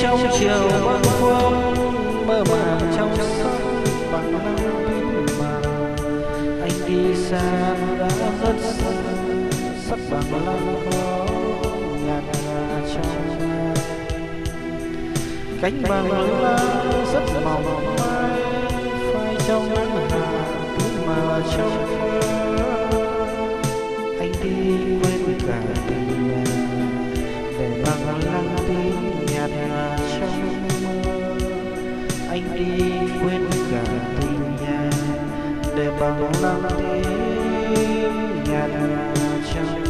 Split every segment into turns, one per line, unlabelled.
trong chiều bâng khuâng mơ màng trong giấc bằng nắng tím mà anh đi xa đã rất xa sắc bằng lăng khó nhạt nhòa trong cánh vàng lưỡng lá rất mỏng manh phai trong nắng hạ tím mà trong anh đi quên cả tình nhà để bằng lăng tím nhạt nhòa trong mơ anh đi quên cả tình nhà để bằng lăng tím nhạt nhòa trong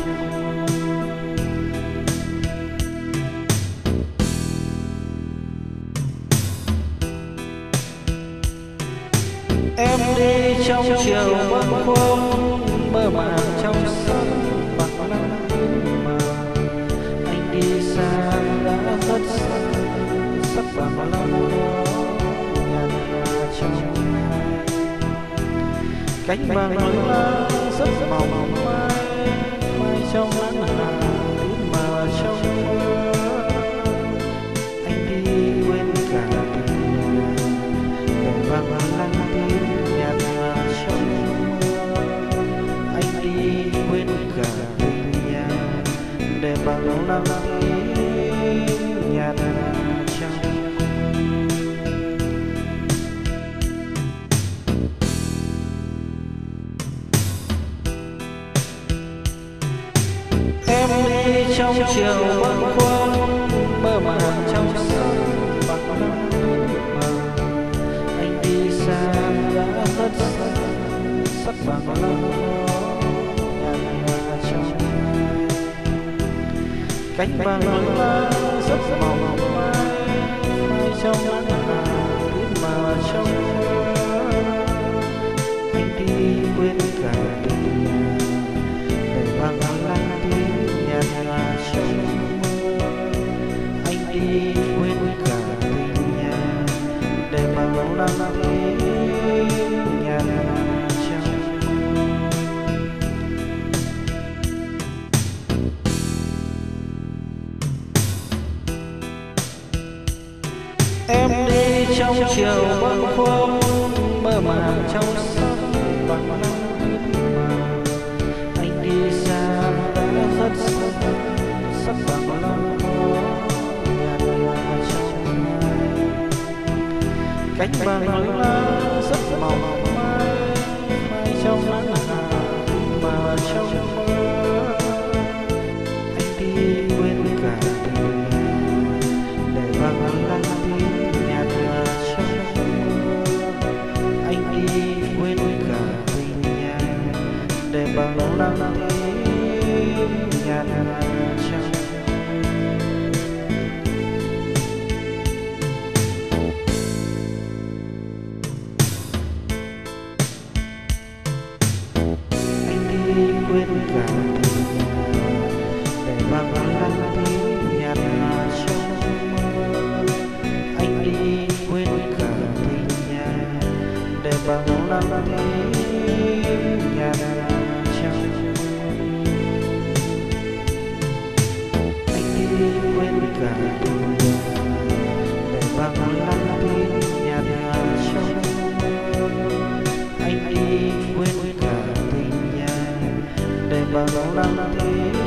em đi trong chiều bâng khuâng mơ màng trong giấc bằng nắng tím mà anh đi xa đã rất xa sắc bằng lăng nhạt nhòa trong cánh vàng lưỡng lá rất mỏng manh phai trong nắng hạ tím mà trong mơ anh đi quên cả tình nhà để bằng lăng tím nhạt nhòa trong mơ anh đi quên cả tình nhà để bằng lăng tím nhạt nhòa trong em đi trong chiều bâng khuâng mơ màng trong giấc bằng nắng tím mà anh đi xa đã rất xa sắc bằng lăng nhạt nhòa trong cánh vàng lưỡng lá rất mỏng manh phai trong nắng hạ tím mà trong mơ anh đi quên cả tình nhà để bằng lăng tím nhạt nhòa trong mơ anh đi quên cả tình nhà để bằng lăng tím nhạt nhòa trong em đi trong chiều bâng khuâng mơ màng trong giấc bằng nắng tím mà anh đi xa đã rất xa sắc bằng lăng nhạt nhòa trong cánh vàng lưỡng lá rất mỏng manh phai trong nắng hạ tím mà trong mơ anh đi quên cả tình nhà để bằng lăng tím nhạt nhòa trong mơ anh đi quên cả tình nhà để bằng lăng tím nhạt nhòa trong anh đi quên cả tình nhà để bằng lăng tím nhạt nhòa trong mơ anh đi quên cả tình nhà để bằng lăng tím nhạt nhòa trong anh đi quên cả tình nhà để bằng lăng tím nhạt nhòa trong anh đi quên cả tình nhà để bằng lăng tím